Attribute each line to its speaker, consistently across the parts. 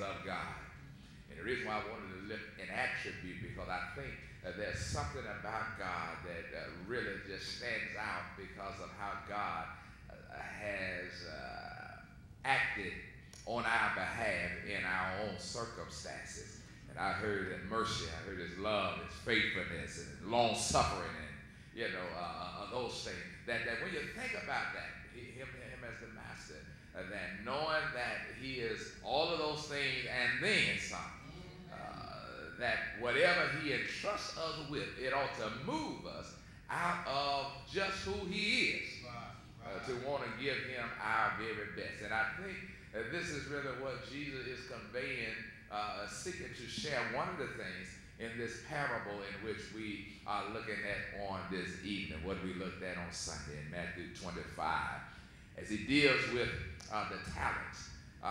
Speaker 1: of God. And the reason why I wanted to look an attribute, because I think there's something about God that really just stands out because of how God has acted on our behalf in our own circumstances. And I heard His mercy, I heard His love, His faithfulness, and long suffering, and those things. That when you think about that, him as the master, that knowing that He is all of those things and then some, that whatever He entrusts us with, it ought to move us out of just who He is, to want to give Him our very best. And I think this is really what Jesus is conveying, seeking to share. One of the things in this parable in which we are looking at on this evening, what we looked at on Sunday in Matthew 25, as He deals with the talents.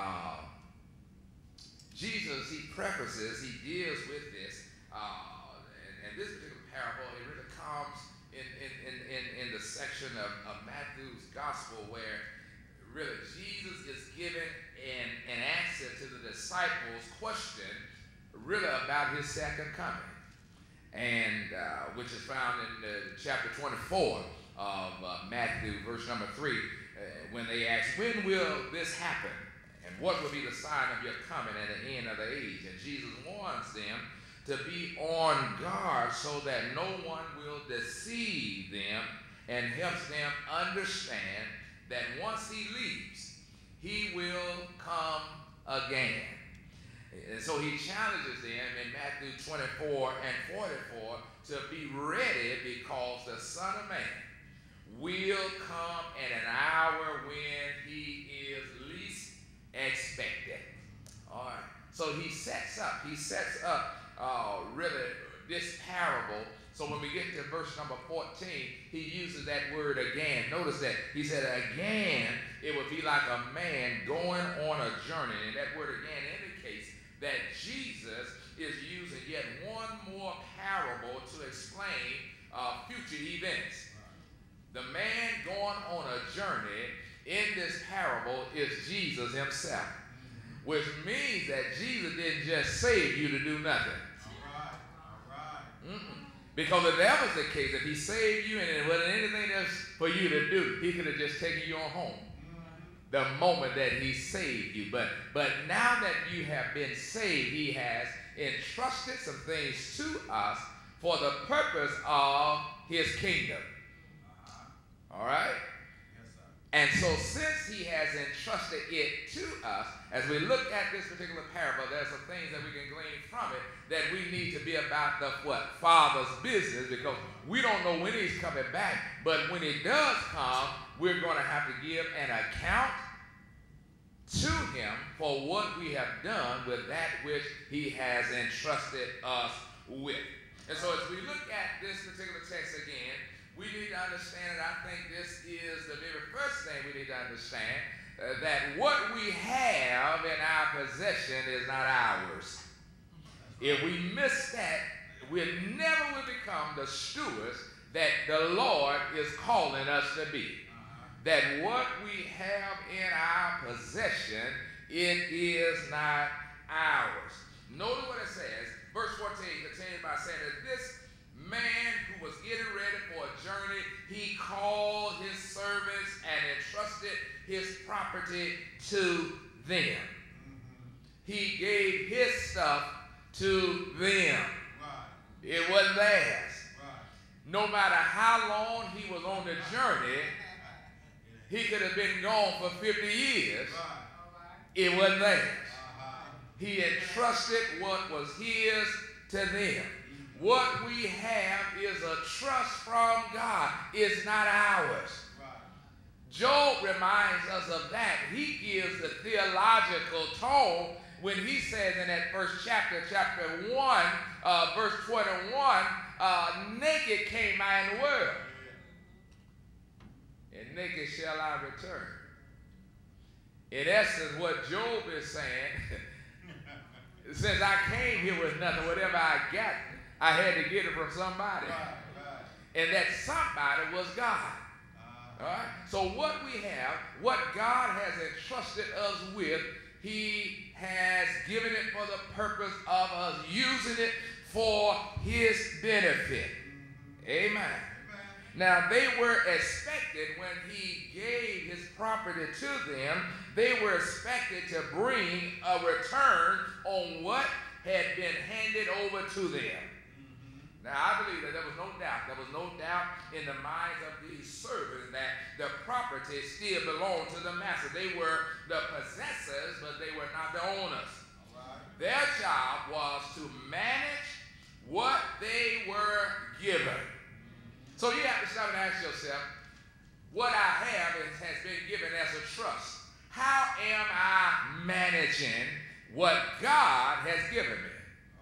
Speaker 1: Jesus, He prefaces, He deals with this, and this particular parable, it really comes in the section of Matthew's gospel where really Jesus is giving an answer to the disciples' question really about His second coming, and which is found in chapter 24 of Matthew, verse number 3, when they ask, when will this happen? And what will be the sign of your coming and the end of the age? And Jesus warns them to be on guard so that no one will deceive them, and helps them understand that once He leaves, He will come again. And so He challenges them in Matthew 24 and 44 to be ready, because the Son of Man will come at an hour when He is least expected. All right. So He sets up really this parable. So when we get to verse number 14, He uses that word again. Notice that He said again, it would be like a man going on a journey. And that word again indicates that Jesus is using yet one more parable to explain future events. The man going on a journey in this parable is Jesus Himself, which means that Jesus didn't just save you to do nothing. All right. Because if that was the case, if He saved you and it wasn't anything else for you to do, He could have just taken you on home the moment that He saved you. But now that you have been saved, He has entrusted some things to us for the purpose of His kingdom. All right? Yes, sir. And so since He has entrusted it to us, as we look at this particular parable, there are some things that we can glean from it that we need to be about the what? Father's business, because we don't know when He's coming back, but when He does come, we're going to have to give an account to Him for what we have done with that which He has entrusted us with. And so as we look at this particular text again, we need to understand, and I think this is the very first thing we need to understand, that what we have in our possession is not ours. If we miss that, we never will become the stewards that the Lord is calling us to be. That what we have in our possession, it is not ours. Notice what it says, verse 14 continues by saying that this man who was getting ready for a journey, he called his servants and entrusted his property to them. He gave his stuff to them. It wasn't theirs. No matter how long he was on the journey, he could have been gone for 50 years. It wasn't theirs. He entrusted what was his to them. What we have is a trust from God. It's not ours. Job reminds us of that. He gives the theological tone when he says in that first chapter, chapter 1, verse 21, naked came I in the world, and naked shall I return. In essence, what Job is saying, since I came here with nothing, whatever I got, I had to get it from somebody. And that somebody was God. All right? So what we have, what God has entrusted us with, He has given it for the purpose of us using it for his benefit. Amen. Now, they were expected, when he gave his property to them, they were expected to bring a return on what had been handed over to them. Now, I believe that there was no doubt in the minds of these servants that the property still belonged to the master. They were the possessors, but they were not the owners. Their job was to manage what they were given. So you have to stop and ask yourself, what I have has been given as a trust. How am I managing what God has given me?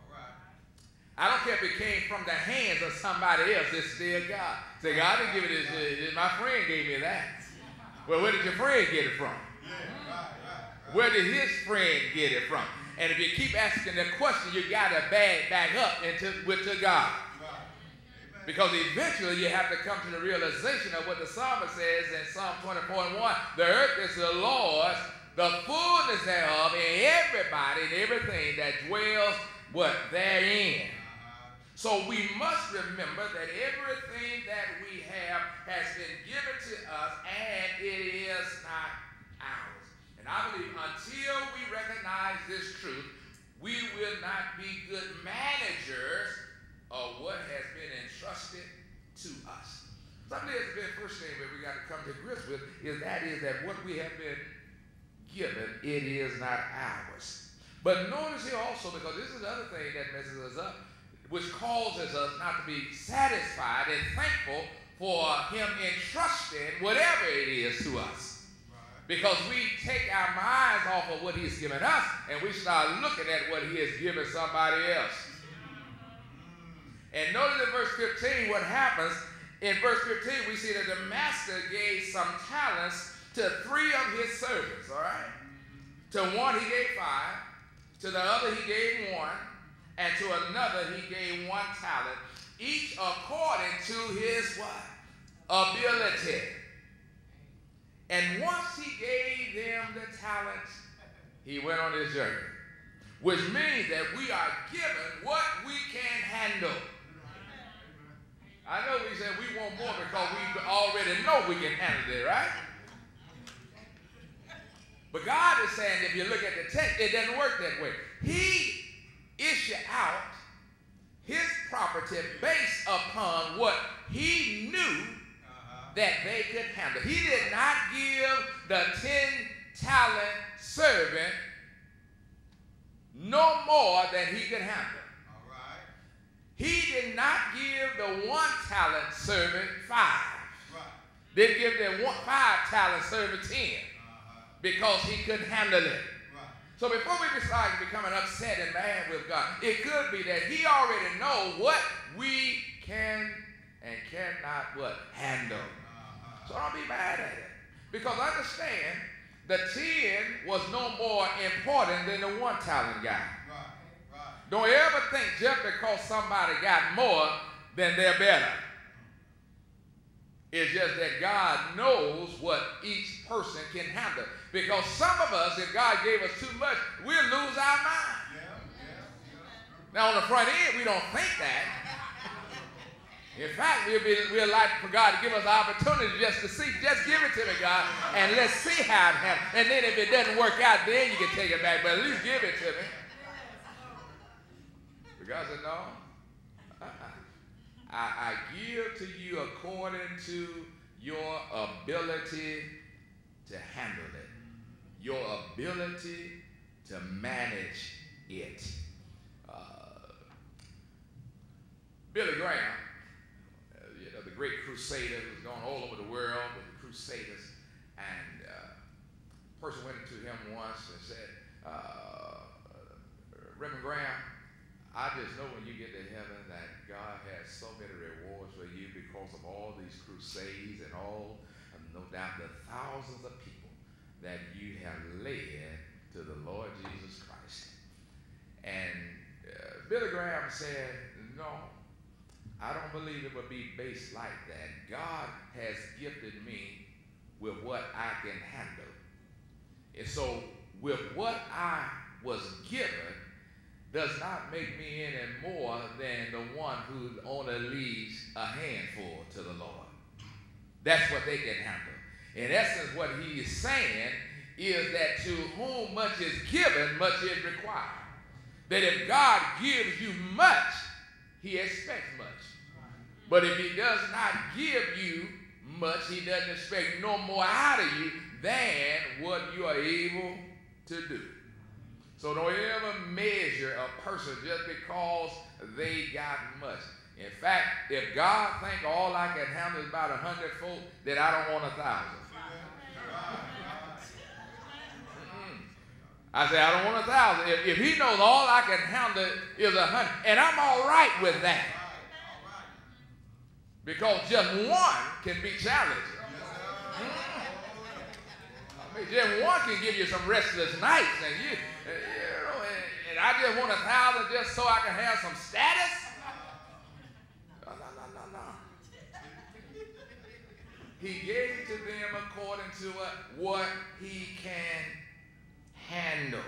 Speaker 1: I don't care if it came from the hands of somebody else, it's still God. Say, God didn't give it this, my friend gave me that. Well, where did your friend get it from? Where did his friend get it from? And if you keep asking that question, you got to back up to God. Because eventually you have to come to the realization of what the psalmist says in Psalm 24:1. The earth is the Lord's, the fullness thereof, and everybody and everything that dwells therein. So we must remember that everything that we have has been given to us, and it is not ours. And I believe until we recognize this truth, we will not be good managers of what has been entrusted to us. So I believe the very first thing that we got to come to grips with is that what we have been given, it is not ours. But notice here also, because this is the other thing that messes us up, which causes us not to be satisfied and thankful for him entrusting whatever it is to us. Because we take our minds off of what he's given us and we start looking at what he has given somebody else. And notice in verse 15 what happens. In verse 15 we see that the master gave some talents to 3 of his servants, all right? To one he gave 5, to the other he gave 1, and to another he gave 1 talent, each according to his what? Ability. And once he gave them the talents, he went on his journey. Which means that we are given what we can handle. I know we said we want more because we already know we can handle it, right? But God is saying, if you look at the text, it doesn't work that way. He issued out his property based upon what he knew that they could handle. He did not give the 10-talent servant no more than he could handle. All right. He did not give the 1-talent servant 5. Right. Didn't give the 5-talent servant 10 because he couldn't handle it. Right. So before we decide to becoming upset and mad with God, it could be that he already knows what we can and cannot handle. So don't be mad at it. Because understand, the 10 was no more important than the 1-talent guy. Right. Don't ever think just because somebody got more, then they're better. It's just that God knows what each person can handle. Because some of us, if God gave us too much, we'll lose our mind. Now on the front end, we don't think that. In fact, we'd like for God to give us the opportunity just to see. Just give it to me, God, and let's see how it happens. And then if it doesn't work out, then you can take it back. But at least give it to me. But God said, no. I give to you according to your ability to handle it. Your ability to manage it. Billy Graham, the great crusader who's gone all over the world with the crusaders, and a person went to him once and said, Reverend Graham, I just know when you get to heaven that God has so many rewards for you because of all these crusades and all, no doubt, the thousands of people that you have led to the Lord Jesus Christ. And Billy Graham said, no, I don't believe it would be based like that. God has gifted me with what I can handle. And so with what I was given does not make me any more than the one who only leaves a handful to the Lord. That's what they can handle. In essence, what he is saying is that to whom much is given, much is required. That if God gives you much, he expects much. But if he does not give you much, he doesn't expect no more out of you than what you are able to do. So don't ever measure a person just because they got much. In fact, if God think all I can handle is about 100 folk, then I don't want 1,000. I say I don't want 1,000. If he knows all I can handle is 100, and I'm all right with that. Because just one can be challenging. I mean, just one can give you some restless nights, and you know, and I just want 1,000 just so I can have some status. No. He gave to them according to what he can handle.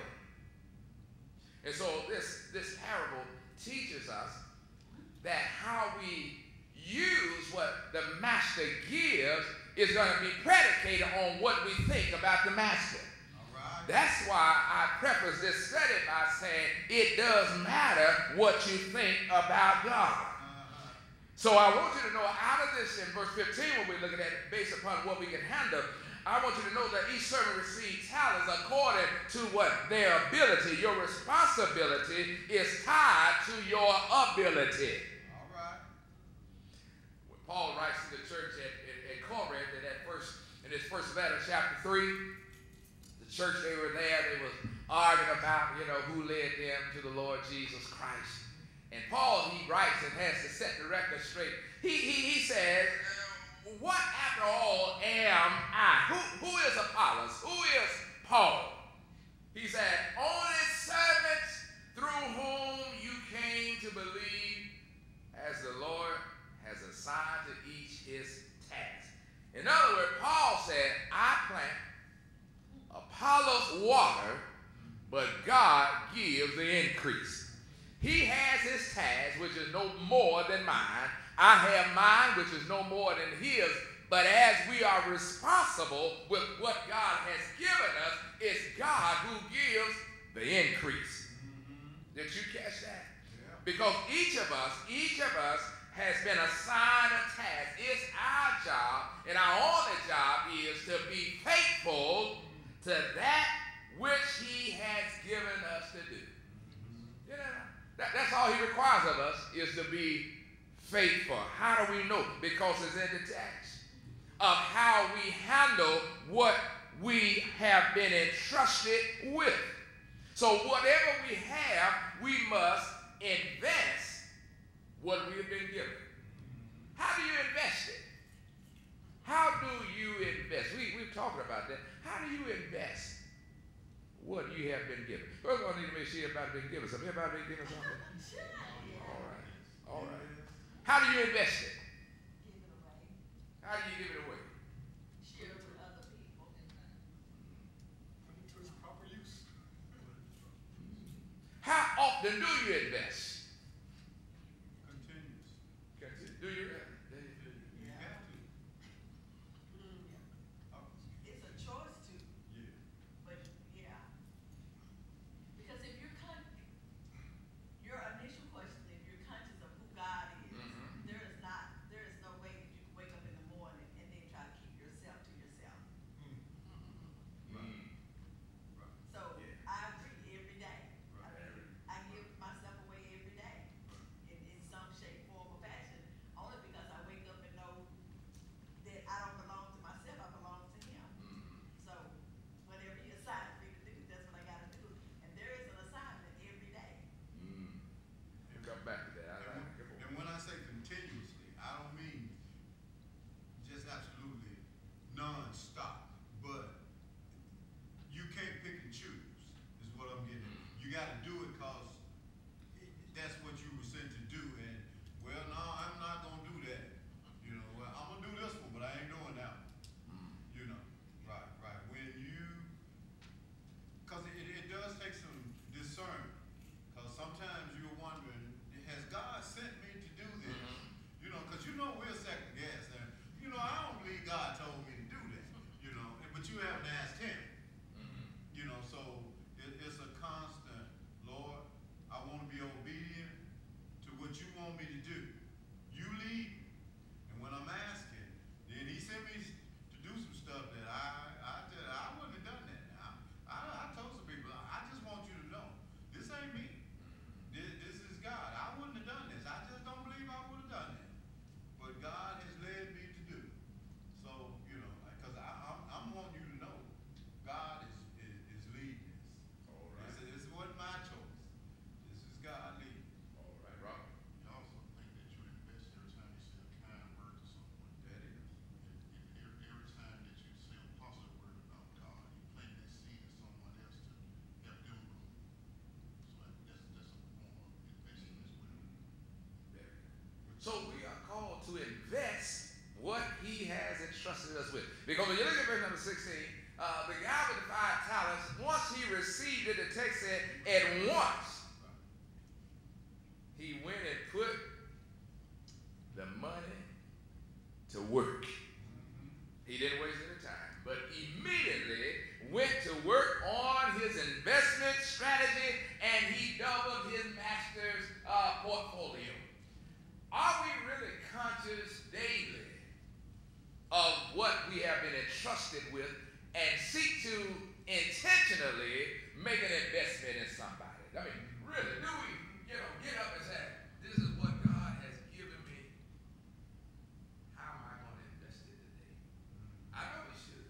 Speaker 1: And so this parable teaches us that how we use what the master gives is going to be predicated on what we think about the master. Right. That's why I preface this study by saying it does matter what you think about God. So I want you to know out of this in verse 15 when we're looking at it based upon what we can handle, I want you to know that each servant received talents according to what their ability. Your responsibility is tied to your ability. All right. When Paul writes to the church at Corinth in his first letter, chapter 3, the church, they were there, they was arguing about, who led them to the Lord Jesus Christ. And Paul, he writes and has to set the record straight. He says, what after all am I? Who is Apollos? Who is Paul? He said, only servants through whom you came to believe, as the Lord has assigned to each his task. In other words, Paul said, I plant, Apollos water, but God gives the increase. He has his task, which is no more than mine. I have mine, which is no more than his. But as we are responsible with what God has given us, it's God who gives the increase. Did you catch that? Yeah. Because each of us has been assigned a task. It's our job, and our only job is to be faithful to that which he has given us to do. That's all he requires of us, is to be faithful. How do we know? Because it's in the text of how we handle what we have been entrusted with. So whatever we have, we must invest what we have been given. How do you invest it? How do you invest? We've talked about that. How do you invest what you have been given? First of all, I need to make sure everybody's been given something. Everybody been given something? All right. How do you invest it?
Speaker 2: Give it away.
Speaker 1: How do you give it away?
Speaker 2: Share it with other people.
Speaker 3: Put it to its proper use.
Speaker 1: How often do you invest?
Speaker 3: Continuous.
Speaker 1: Do you?
Speaker 3: You have to.
Speaker 2: It's a choice to.
Speaker 3: Yeah.
Speaker 2: But yeah. Because if you're your initial question, if you're conscious of who God is, there is no way that you can wake up in the morning and then try to keep yourself to yourself.
Speaker 3: Right.
Speaker 2: So I agree every day. I give myself away every day in some shape, form, or fashion, only because I wake up and know that I don't belong to myself, I belong to him. So whatever he assigns me to do, that's what I gotta do. And there is an assignment every day.
Speaker 1: Come back to that.
Speaker 3: And when I say continuously, I don't mean just absolutely non-stop, but you can't pick and choose, is what I'm getting at. You gotta do it because that's what you were sent to do, and, well, no, I'm not gonna do that. Well, I'm gonna do this one, but I ain't doing that one. Right. When you, because it does take some
Speaker 1: us with. Because when you look at verse number 16, the guy with the 5 talents, once he received it, the text said, at once he went and put the money to work. He didn't waste any time, but immediately went to work on his investment strategy, and he doubled his master's portfolio. Are we really conscious daily of what we have been entrusted with and seek to intentionally make an investment in somebody? I mean, really, do we, get up and say, this is what God has given me. How am I going to invest it today? I know we should.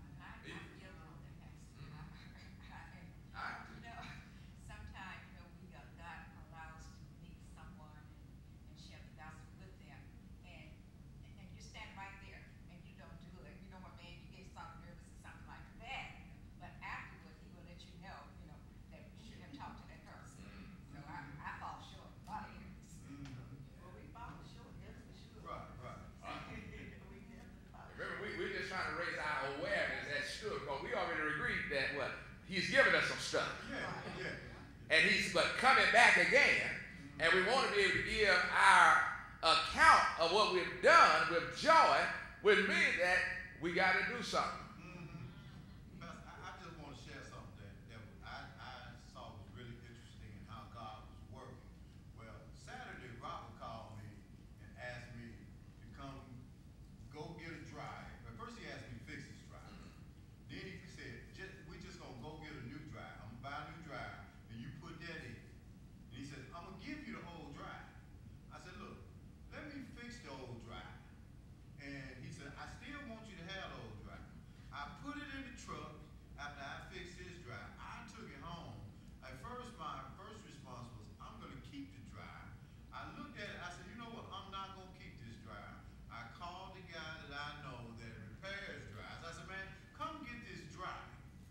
Speaker 4: Sometimes, God allows to meet someone and share the gospel with them, and you stand right there and you don't do it. You know what, man, you get something nervous or something like that, but afterward he will let you know, that you should have talked to that person. So I fall short a lot of areas.
Speaker 2: Well, we fall short, that's for sure.
Speaker 3: Right.
Speaker 2: We never fall short.
Speaker 1: Remember, we're just trying to raise our awareness as should, because we already agreed that he's given us some stuff.
Speaker 3: Yeah.
Speaker 1: And he's coming back again, and we want to be able to give our account of what we've done with joy, which means that we got to do something.
Speaker 3: Pastor, I just want to share something that I saw was really interesting in how God was working. Well, Saturday, Robert called me and asked me to come go get a drive. But first he asked me to fix his drive. Then he said, we just going to go get a new drive. I'm going to buy a new drive, and you put that in. And he said, I'm going to give you the whole drive. I said, look, let me fix the old drive. And he said, I still want you to have the old drive. I put it in the truck after I fixed his drive. I took it home. At first, my first response was, I'm going to keep the drive. I looked at it, I said, you know what, I'm not going to keep this drive. I called the guy that I know that repairs drives. I said, man, come get this drive.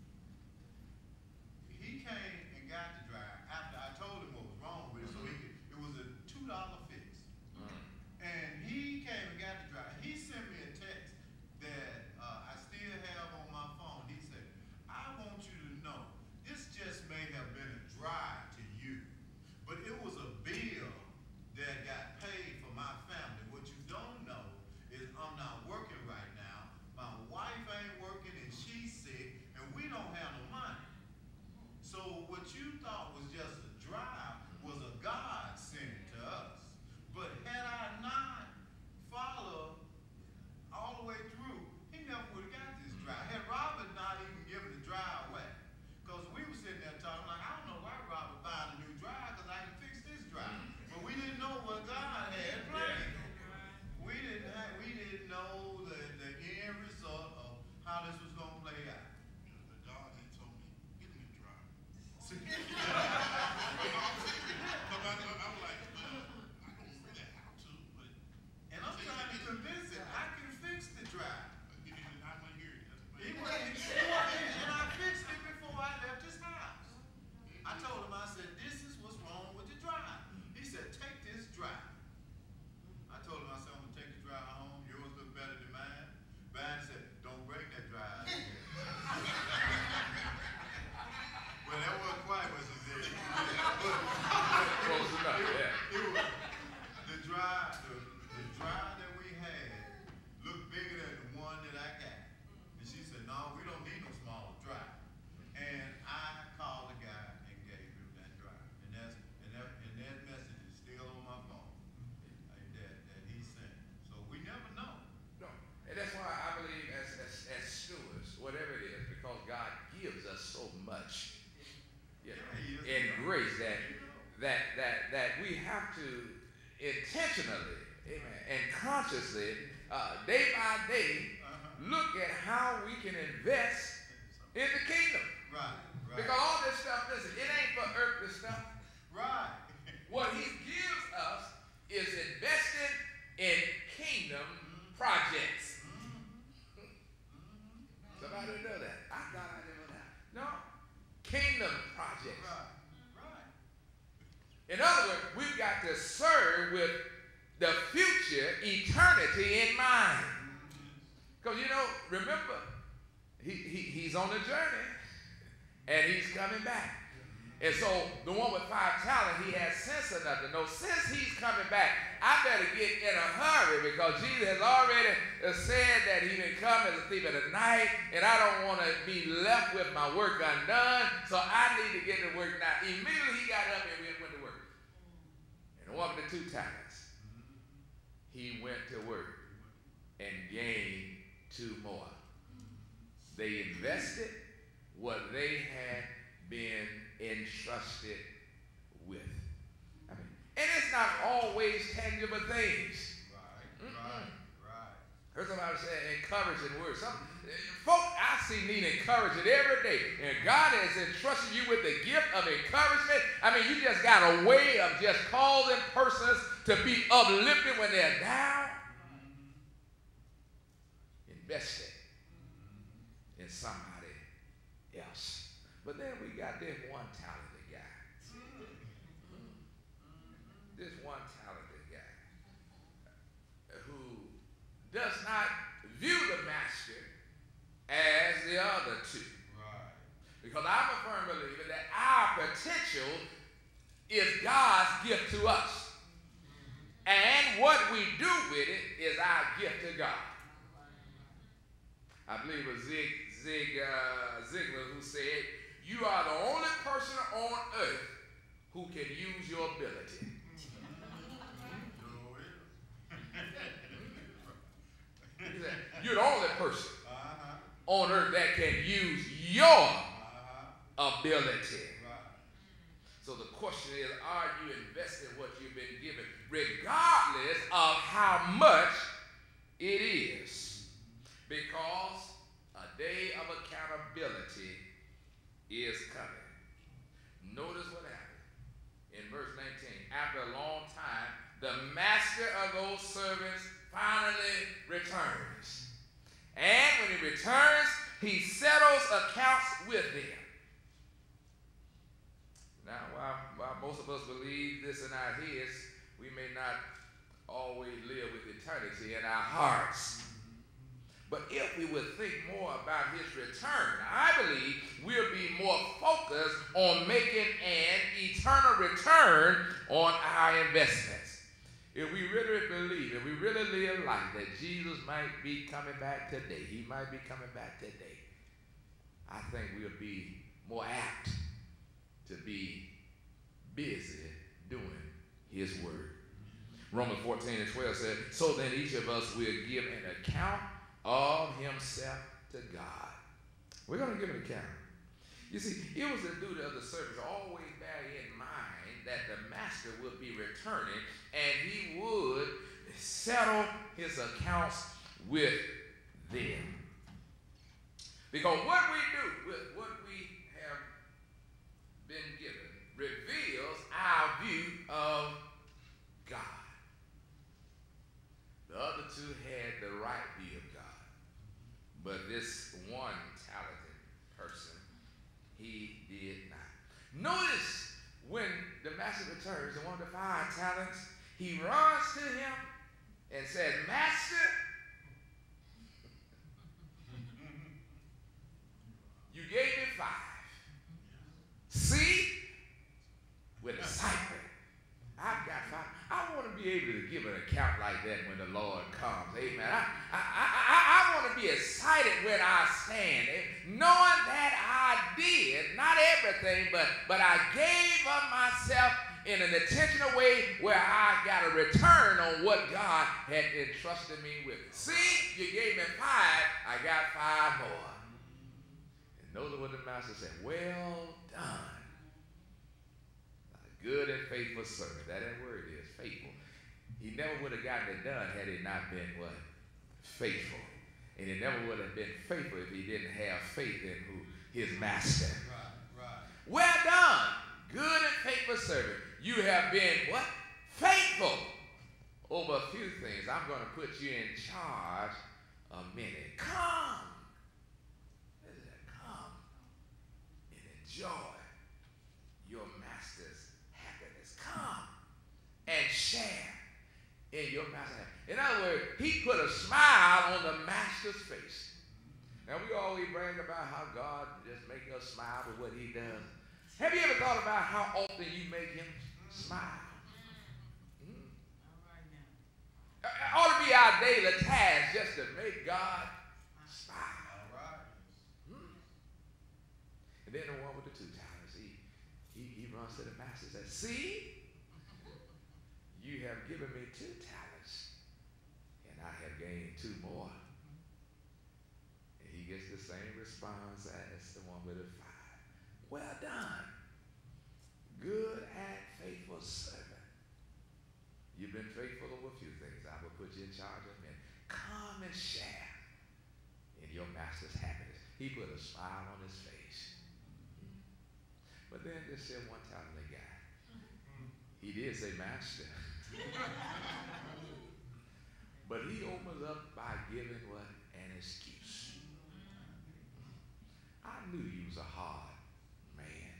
Speaker 3: He came and got the drive after I told him what was wrong with it, so it was a $2 fix. And he came and got the drive. He sent me a text that I still have on my phone. He said, I want you to know, this just may have been a drive to you, but it was a bill that got paid for my family. What you don't know is I'm not working right now. My wife ain't working and she's sick, and we don't have no money. So what you thought was just a drive was a God sent to us. But had I not followed all the way through, he never would have got this drive. Had Robert not even given the drive away, because we were sitting there talking like, I don't know why Robert buying a new drive, because I didn't fix this drive. But we didn't know what God had planned. We didn't know the end result of how this was going to play out.
Speaker 5: God had told me, get me a drive.
Speaker 3: See?
Speaker 5: I'm like, well, I don't really have to, but
Speaker 3: And I'm trying to convince him I can fix the drive.
Speaker 5: I want to hear it.
Speaker 3: He wasn't sure, and I fixed it before I left his house. I told him, I said, this is what's wrong with the drive. He said, take this drive. I told him, I said, I'm going to take the drive home. Yours look better than mine. Van said, don't break that drive. Well, that wasn't quite what she did.
Speaker 1: Close enough, yeah.
Speaker 3: It was the drive that we had looked bigger than the one that I got. And she said, no, we don't need no smaller drive. And I called the guy and gave him that drive. And that message is still on my phone that he sent. So we never know.
Speaker 1: No. And that's why I believe as stewards, whatever it is, because God gives us so much in grace that we have to intentionally, amen, and consciously, day by day, look at how we can invest in the kingdom.
Speaker 3: Right.
Speaker 1: Because all this stuff, listen, it ain't for earthly stuff.
Speaker 3: Right.
Speaker 1: What he gives us is invested in kingdom projects. Somebody know that. I thought I didn't know that. No. Kingdom projects.
Speaker 3: Right.
Speaker 1: In other words, we've got to serve with the future eternity in mind. Because, remember, he's on a journey, and he's coming back. And so the one with 5 talents, he has sense enough to know, since he's coming back, I better get in a hurry, because Jesus has already said that he didn't come as a thief in the night, and I don't want to be left with my work undone, so I need to get to work now. Immediately he got up and went to work. And the one with the 2 talents, he went to work and gained 2 more. They invested what they had been entrusted with. And it's not always tangible things.
Speaker 3: Right.
Speaker 1: Heard somebody say encouraging words. Some folk I see need encouragement every day. And God has entrusted you with the gift of encouragement. You just got a way of just causing persons to be uplifted when they're down. Invest it in somebody else. But then we got this one talented guy. This one talented guy who does not view the master as the other 2.
Speaker 3: Right.
Speaker 1: Because I'm a firm believer that our potential is God's gift to us. And what we do with it is our gift to God. I believe it was Ziglar who said, you are the only person on earth who can use your ability. He said, you're the only person on earth that can use your ability. So the question is, are you investing what you've been given, regardless of how much it is? Because a day of accountability is coming. Notice what happened in verse 19. After a long time, the master of those servants finally returns. And when he returns, he settles accounts with them. Now, while most of us believe this in our heads, we may not always live with eternity in our hearts. But if we would think more about his return, I believe we'll be more focused on making an eternal return on our investments. If we really believe, if we really live life that Jesus might be coming back today, he might be coming back today, I think we'll be more apt to be busy doing his word. Romans 14:12 said, so then each of us will give an account of himself to God. We're going to give an account. You see, it was the duty of the servant to always bear in mind that the master would be returning and he would settle his accounts with them. Because what we do with what we have been given reveals our view of God. The other 2 had the right view of God. But this one talented person, he did not. Notice when the master returns, the one with the 5 talents, he runs to him and said, Master, you gave me 5. See, with excitement, I've got 5. I want to be able to give an account like that when the Lord comes. Amen. I want to be excited when I stand, knowing that I did, not everything, but I gave of myself in an intentional way where I got a return on what God had entrusted me with. See, you gave me 5, I got 5 more. And notice what the master said, well done. Good and faithful servant. That word is faithful. He never would have gotten it done had he not been what? Faithful. And he never would have been faithful if he didn't have faith in who? His master.
Speaker 3: Right.
Speaker 1: Well done, good and faithful servant. You have been what? Faithful over a few things. I'm going to put you in charge of many. Come. Come and enjoy your master's happiness. Come and share in your master's hand. In other words, he put a smile on the master's face. Now, we always brag about how God just makes us smile with what he does. Have you ever thought about how often you make him smile? It ought to be our daily task just to make God smile.
Speaker 3: All right.
Speaker 1: And then the one with the 2 talents, he runs to the master and says, see, you have given me 2 talents, and I have gained 2 more. And he gets the same response as the one with the 5. Well done, good and faithful servant. You've been faithful over a few things. I will put you in charge of men. Come and share in your master's happiness. He put a smile on his face. But then just said one talented guy. He did say master. But he opens up by giving what? An excuse. I knew you was a hard man.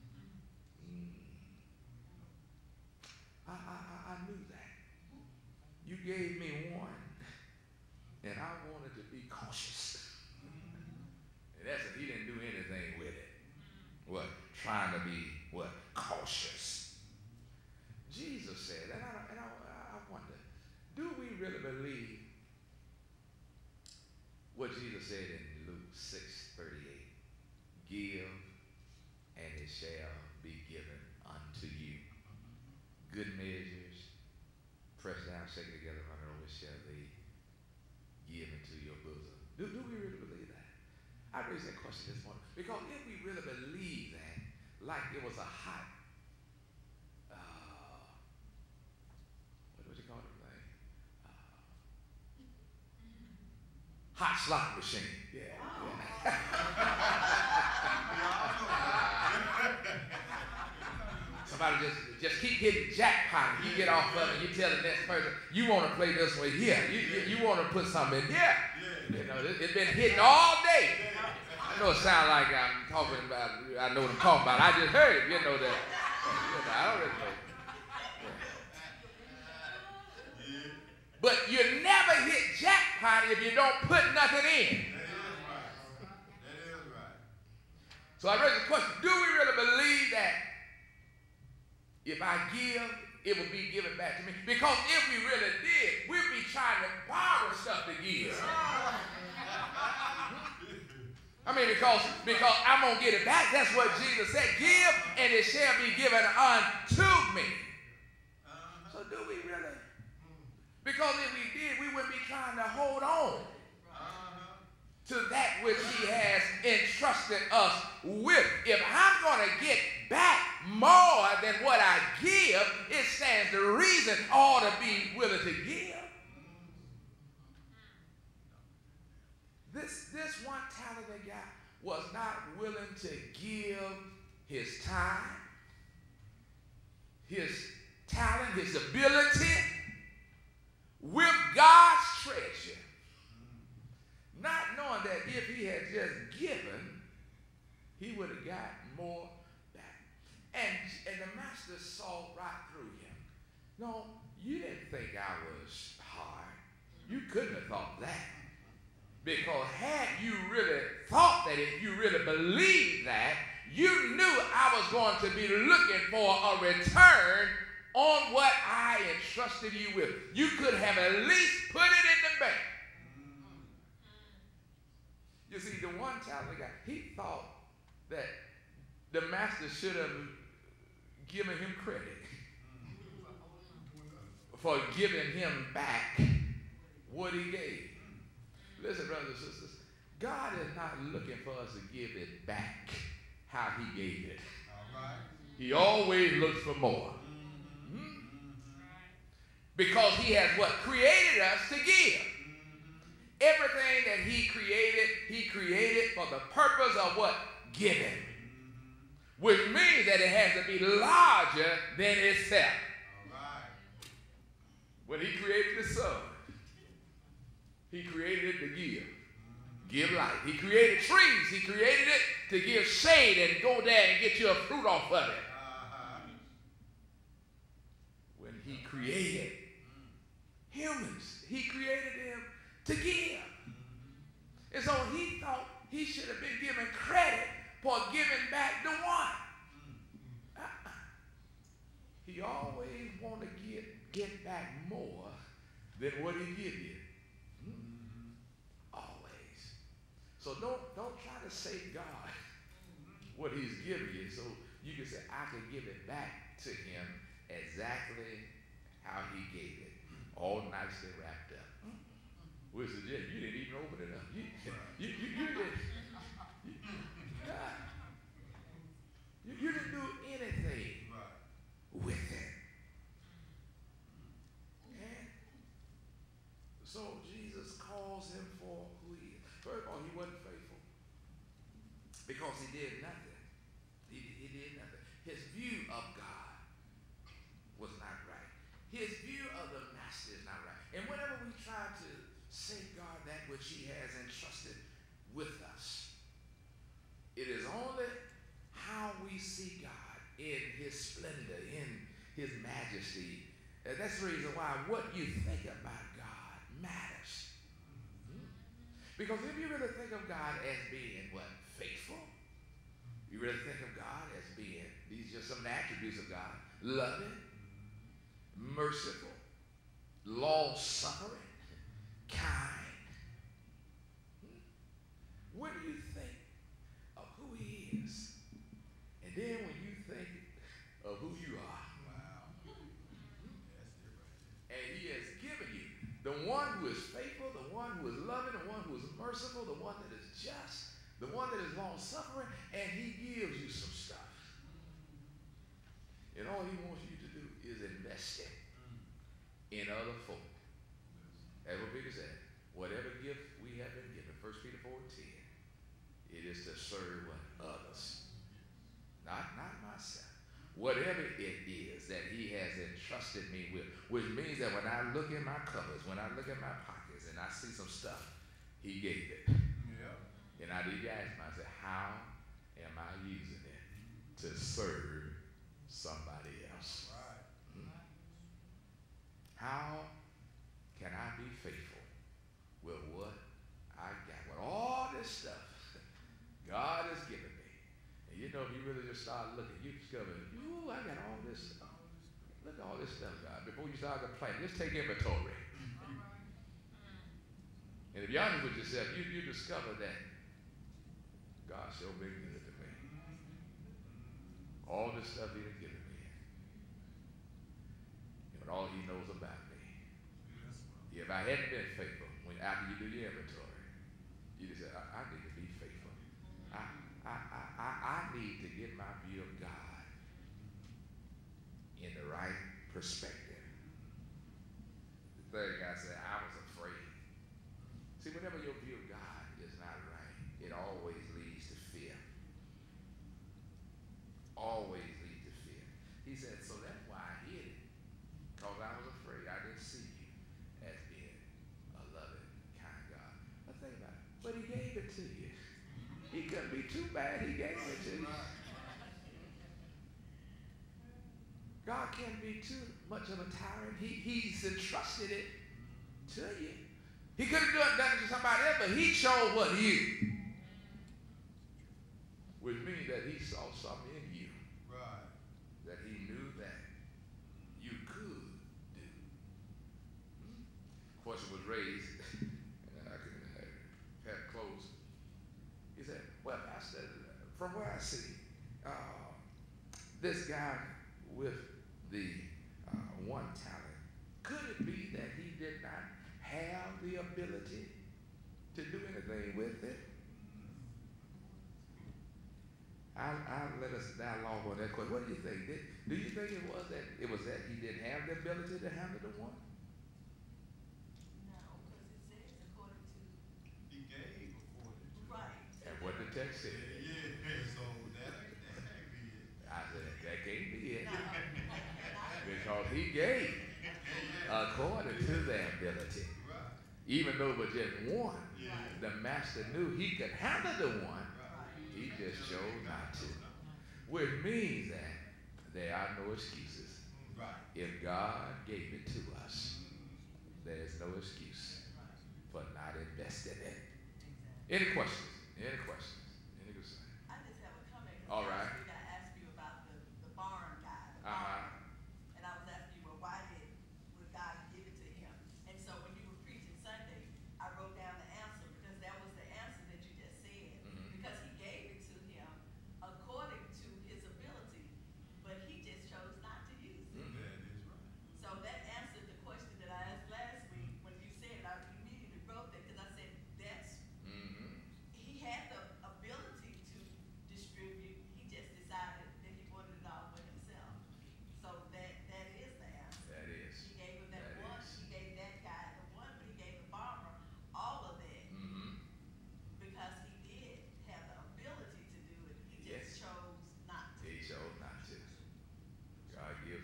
Speaker 1: I knew that. You gave me 1, and I wanted to be cautious. And that's it. He didn't do anything with it. What? Trying to be what? Cautious. Jesus said, and I wonder, do we really believe what Jesus said in Luke 6:38? Give, and it shall be given unto you. Good measures, pressed down, shaken together, running over, shall they give into your bosom. Do we really believe that? I raised that question this morning because if we really believe that, like it was a hot, what you call it, like hot slot machine. Yeah. Somebody just keep hitting jackpot. You get off of it. You tell the next person, you want to play this way here. You want to put something in here. You know, it's been hitting all day. I know it sounds like I'm talking about, I know what I'm talking about. I just heard it. You know that. I don't really know. Yeah. But you never hit jackpot if you don't put nothing in.
Speaker 3: That is right.
Speaker 1: So I raised the question, do we really believe that if I give, it will be given back to me? Because if we really did, we'd be trying to borrow stuff to give. I mean, because I'm going to get it back. That's what Jesus said. Give, and it shall be given unto me. So do we really? Because if we did, we wouldn't be trying to hold on to that which he has entrusted us with. If I'm going to get back more than what I give, it stands to reason I ought to be willing to give. This 1 talented guy was not willing to give his time, his talent, his ability with God's treasure. Not knowing that if he had just given, he would have got more back. And the master saw right through him. No, you didn't think I was hard. You couldn't have thought that. Because had you really thought that, if you really believed that, you knew I was going to be looking for a return on what I entrusted you with. You could have at least put it in the bank. You see, the 1 talented guy, he thought that the master should have given him credit for giving him back what he gave. Listen, brothers and sisters, God is not looking for us to give it back how he gave it.
Speaker 3: All right.
Speaker 1: He always looks for more. Because he has what? Created us to give. Everything that he created for the purpose of what? Giving. Which means that it has to be larger than itself.
Speaker 3: All right.
Speaker 1: When he created the sun, he created it to give. Give life. He created trees. He created it to give shade and go there and get you a fruit off of it. When he created he always want to get back more than what he give you. Always. So don't try to save God what he's giving you, so you can say, I can give it back to him exactly how he gave it, all nicely wrapped up. Which is, yeah, you didn't even open it up. You didn't do anything with it. And so Jesus calls him for who he is. First of all, he wasn't faithful because he did nothing. He did nothing. His view of God was not right. His view of the master is not right. And whenever we try to safeguard that which he has entrusted with us, it is only how we see God in his splendor, in his majesty. And that's the reason why what you think about God matters. Because if you really think of God as being what? Faithful. You really think of God as being, these are just some attributes of God: loving, merciful, long-suffering, kind. What do you think of who he is? And then when you think of who you are, and he has given you the one who is faithful, the one who is loving, the one who is merciful, the one that is just, the one that is long-suffering, and he gives you some stuff. And all he wants you to do is invest it in other folk. That's what Peter said. Whatever gift we have been given, 1 Peter 4:10, it is to serve what? Others. Not myself. Whatever it is that he has entrusted me with, which means that when I look in my cupboards, when I look at my pockets, and I see some stuff, he gave it. Yeah. And I need to ask myself, how am I using it to serve somebody else? Right. How can I be faithful with what I got? With all this stuff God has given me. And you know, if you really just start looking, you discover, ooh, I got all this stuff. Look at all this stuff, God. Before you start complaining, just take inventory. And if you're honest with yourself, you discover that God sure been good to me. All this stuff he has given me. And all he knows about me. If I hadn't been faithful, after you do your inventory, you just say, I need to be faithful. I need to get my view of God in the right perspective. The third guy said, I was afraid. See, whenever your view of God is not right, it always leads to fear. Always leads to fear. He said, so that's why I hid it. Because I was afraid. I didn't see you as being a loving, kind God. But think about it. But he gave it to you. He couldn't be too bad. He gave it to you. God can't be too much of a tyrant. He's entrusted it to you. He could have done it to somebody else, but he chose what? You. Which means that he saw something in you. Right. That he knew that you could do. Question was raised, and I can have close. He said, well, Pastor, from where I see, this guy with the one talent, could it be that he did not have the ability to do anything with it? I'll let us dialogue on that question. What do you think? Do you think it was that he didn't have the ability to handle the one?
Speaker 2: No, because it says according to.
Speaker 3: He gave according to.
Speaker 2: Right.
Speaker 1: And what the text said.
Speaker 3: Yeah, so that can't be it.
Speaker 1: I said, that can't be it.
Speaker 2: No.
Speaker 1: Because he gave according to their ability.
Speaker 3: Right.
Speaker 1: Even though it was just one,
Speaker 2: Right.
Speaker 1: the master knew he could handle the one.
Speaker 3: Right.
Speaker 1: He just chose not to. Which means that there are no excuses.
Speaker 3: Right.
Speaker 1: If God gave it to us, there's no excuse for not investing in it. Any questions? Any questions? Any questions?
Speaker 2: I just have a comment.
Speaker 1: All right.
Speaker 2: I asked you about the barn guy.
Speaker 1: Uh-huh.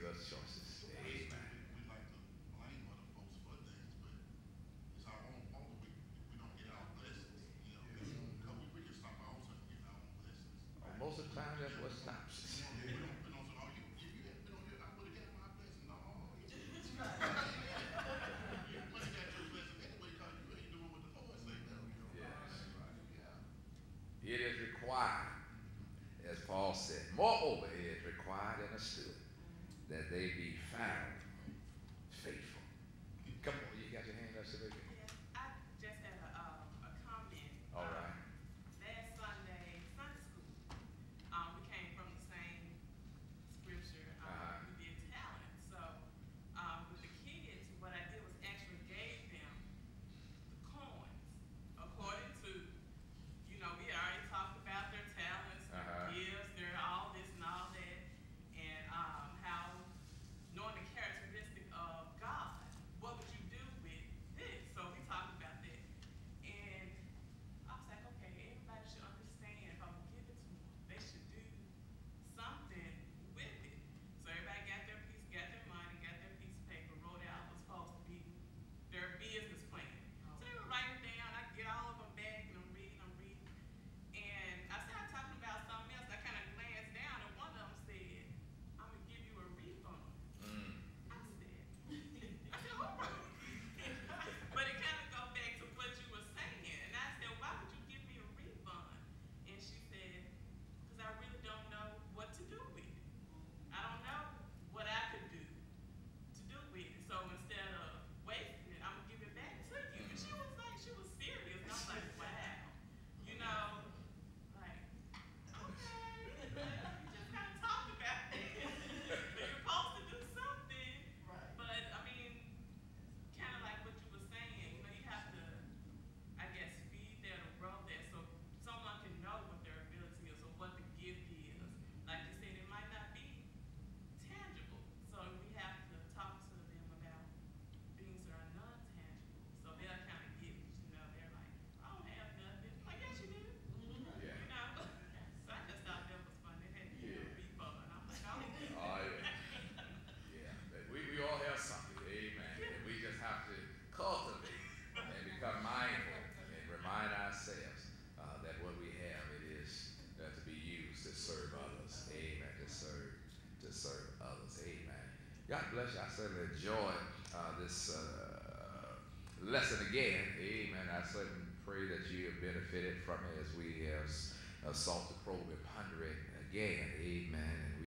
Speaker 1: us choices. Amen.
Speaker 5: We like to blame other folks for things, but it's our own fault if we don't get our blessings. You know, because we can stop our own self from getting our own blessings.
Speaker 1: Most of the time, that's what stops us.
Speaker 5: We don't say, oh, you had been on here, I would have got my blessing. No, you would have got your blessing anyway because you ain't doing what the Lord say.
Speaker 1: Yes.
Speaker 5: Yeah.
Speaker 1: It is required, as Paul said, moreover, it is required and understood that they be found faithful. Come on, you got your hand up, Sylvia?
Speaker 6: Yes, I just had a comment.
Speaker 1: All right.
Speaker 6: Last Sunday, Sunday school, we came from the same scripture. We did talent. So, with the kids, what I did was actually gave them the coins according to, we already talked about their talents, their gifts, their all this and all that, and how knowing the characteristic of God, what would you do with this? So we talked about that, and I was like, okay, everybody should understand if I'm gonna give it to them, they should do something with it. So everybody got their piece, got their money, got their piece of paper, wrote out what's supposed to be their business plan. So they were writing down. I get all of them back, and I'm reading, and I started talking about something else. I kind of glanced down, and one of them said, "I'm gonna give you a refund." I said, all right. But it kind of go back to what you were saying, and I said, why would you give me a refund? And she said, because I really don't know what to do with it. I don't know what I could do to do with it. So instead of wasting it, I'm gonna give it back to you. And she was serious. And I was like, wow. Like, okay. You just kind of talked about it. You're supposed to do something.
Speaker 2: Right.
Speaker 6: But I mean, kind of like what you were saying, you have to, I guess, feed that or grow that so someone can know what their ability is or what the gift is. Like you said, it might not be tangible. So we have to talk to them about things that are non-tangible. So they'll kind of get it, they're like, I don't have nothing. Like, yes, you do.
Speaker 1: Yeah.
Speaker 6: So I just thought that was funny. They had to give a refund. I'm like, oh.
Speaker 1: Oh, yeah. Yeah. We all have something. Amen. And we just have to cultivate and become mindful and remind ourselves that what we have, it is to be used to serve others. Amen. To serve others. Amen. God bless you. I certainly enjoyed this lesson again. Amen. I certainly pray that you have benefited from it as we have sought to probe and ponder it again. Amen. And